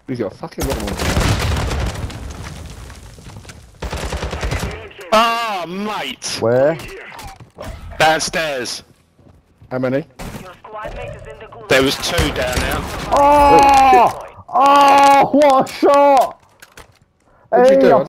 He's got a fucking lot more. Ah, mate! Where? Downstairs. How many? Your squad mate is in the gulag. There was 2 down there. Oh! Oh, what a shot! What'd you Hey, do? I